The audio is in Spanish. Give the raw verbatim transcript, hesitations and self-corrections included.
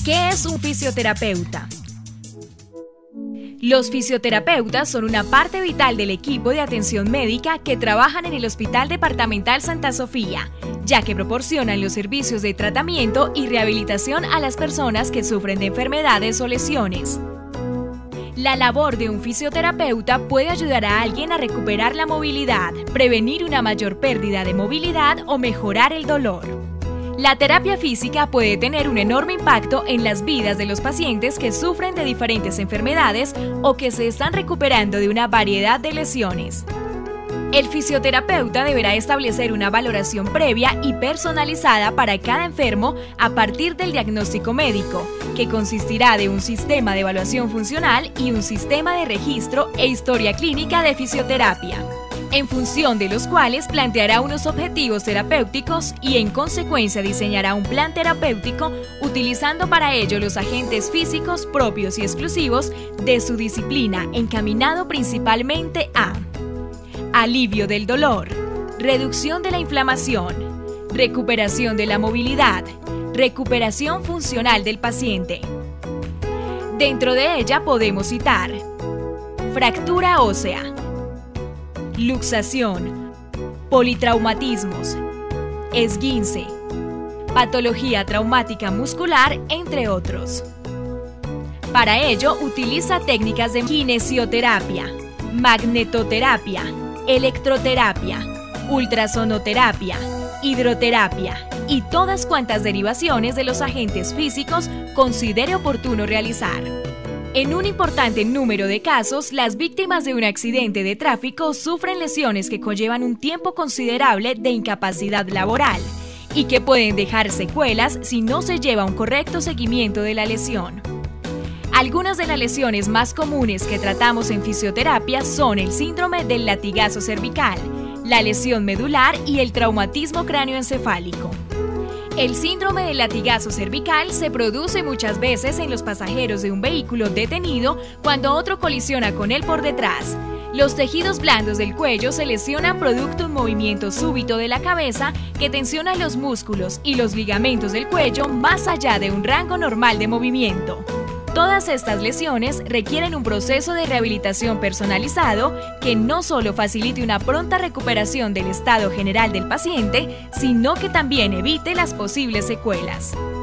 ¿Qué es un fisioterapeuta? Los fisioterapeutas son una parte vital del equipo de atención médica que trabajan en el Hospital Departamental Santa Sofía, ya que proporcionan los servicios de tratamiento y rehabilitación a las personas que sufren de enfermedades o lesiones. La labor de un fisioterapeuta puede ayudar a alguien a recuperar la movilidad, prevenir una mayor pérdida de movilidad o mejorar el dolor. La terapia física puede tener un enorme impacto en las vidas de los pacientes que sufren de diferentes enfermedades o que se están recuperando de una variedad de lesiones. El fisioterapeuta deberá establecer una valoración previa y personalizada para cada enfermo a partir del diagnóstico médico, que consistirá de un sistema de evaluación funcional y un sistema de registro e historia clínica de fisioterapia, en función de los cuales planteará unos objetivos terapéuticos y en consecuencia diseñará un plan terapéutico utilizando para ello los agentes físicos propios y exclusivos de su disciplina, encaminado principalmente a alivio del dolor, reducción de la inflamación, recuperación de la movilidad, recuperación funcional del paciente. Dentro de ella podemos citar fractura ósea, luxación, politraumatismos, esguince, patología traumática muscular, entre otros. Para ello utiliza técnicas de kinesioterapia, magnetoterapia, electroterapia, ultrasonoterapia, hidroterapia y todas cuantas derivaciones de los agentes físicos considere oportuno realizar. En un importante número de casos, las víctimas de un accidente de tráfico sufren lesiones que conllevan un tiempo considerable de incapacidad laboral y que pueden dejar secuelas si no se lleva un correcto seguimiento de la lesión. Algunas de las lesiones más comunes que tratamos en fisioterapia son el síndrome del latigazo cervical, la lesión medular y el traumatismo cráneoencefálico. El síndrome del latigazo cervical se produce muchas veces en los pasajeros de un vehículo detenido cuando otro colisiona con él por detrás. Los tejidos blandos del cuello se lesionan producto de un movimiento súbito de la cabeza que tensiona los músculos y los ligamentos del cuello más allá de un rango normal de movimiento. Todas estas lesiones requieren un proceso de rehabilitación personalizado que no solo facilite una pronta recuperación del estado general del paciente, sino que también evite las posibles secuelas.